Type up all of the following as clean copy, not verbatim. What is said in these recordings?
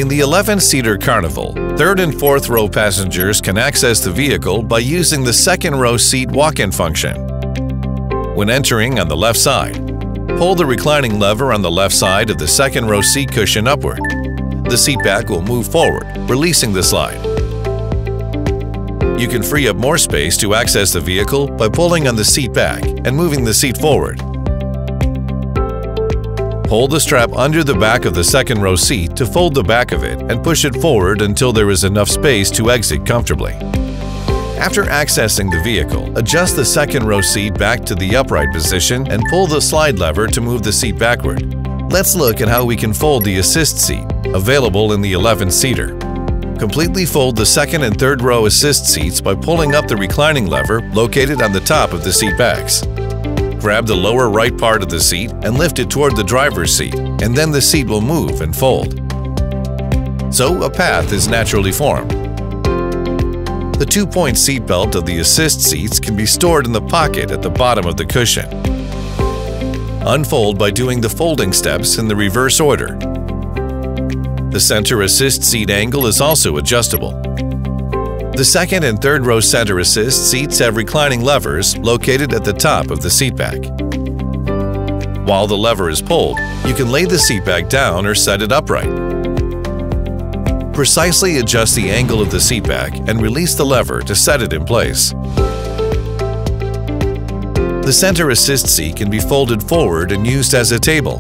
In the 11-seater Carnival, third and fourth row passengers can access the vehicle by using the second row seat walk-in function. When entering on the left side, pull the reclining lever on the left side of the second row seat cushion upward. The seat back will move forward, releasing the slide. You can free up more space to access the vehicle by pulling on the seat back and moving the seat forward. Hold the strap under the back of the second row seat to fold the back of it and push it forward until there is enough space to exit comfortably. After accessing the vehicle, adjust the second row seat back to the upright position and pull the slide lever to move the seat backward. Let's look at how we can fold the assist seat, available in the 11-seater. Completely fold the second and third row assist seats by pulling up the reclining lever located on the top of the seat backs. Grab the lower right part of the seat and lift it toward the driver's seat, and then the seat will move and fold. So a path is naturally formed. The two-point seat belt of the assist seats can be stored in the pocket at the bottom of the cushion. Unfold by doing the folding steps in the reverse order. The center assist seat angle is also adjustable. The second and third row center assist seats have reclining levers located at the top of the seat back. While the lever is pulled, you can lay the seat back down or set it upright. Precisely adjust the angle of the seat back and release the lever to set it in place. The center assist seat can be folded forward and used as a table.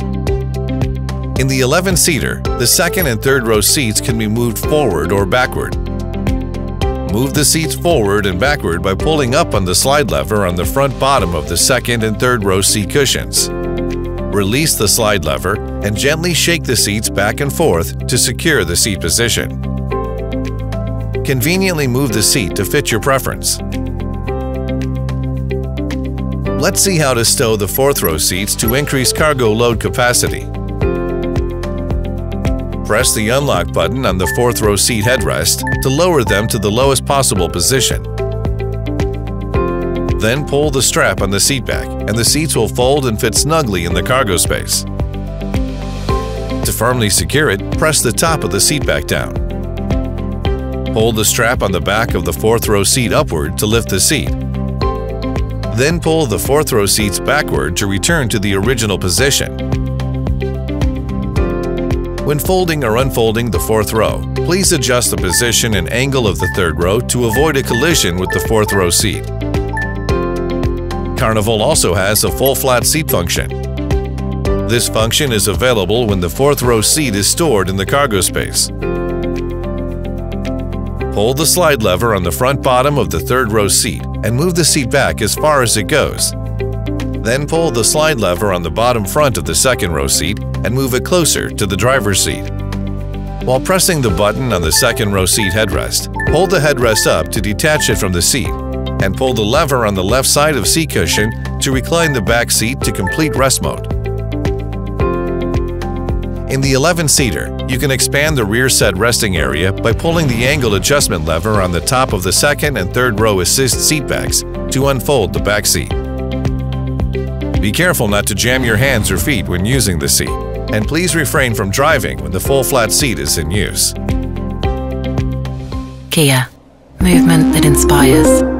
In the 11-seater, the second and third row seats can be moved forward or backward. Move the seats forward and backward by pulling up on the slide lever on the front bottom of the second and third row seat cushions. Release the slide lever and gently shake the seats back and forth to secure the seat position. Conveniently move the seat to fit your preference. Let's see how to stow the fourth row seats to increase cargo load capacity. Press the unlock button on the fourth row seat headrest to lower them to the lowest possible position. Then pull the strap on the seat back, and the seats will fold and fit snugly in the cargo space. To firmly secure it, press the top of the seat back down. Pull the strap on the back of the fourth row seat upward to lift the seat. Then pull the fourth row seats backward to return to the original position. When folding or unfolding the fourth row, please adjust the position and angle of the third row to avoid a collision with the fourth row seat. Carnival also has a full flat seat function. This function is available when the fourth row seat is stored in the cargo space. Pull the slide lever on the front bottom of the third row seat and move the seat back as far as it goes. Then pull the slide lever on the bottom front of the second row seat and move it closer to the driver's seat. While pressing the button on the second row seat headrest, hold the headrest up to detach it from the seat, and pull the lever on the left side of seat cushion to recline the back seat to complete rest mode. In the 11-seater, you can expand the rear set resting area by pulling the angle adjustment lever on the top of the second and third row assist seat backs to unfold the back seat. Be careful not to jam your hands or feet when using the seat, and please refrain from driving when the full flat seat is in use. Kia, movement that inspires.